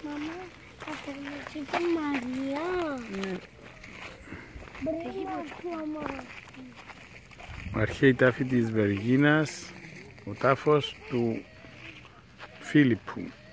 Μαμά, καταρχήν την Μαρία. Ναι. Αρχαίη τάφη της Βεργίνας, ο τάφος του Φίλιππου.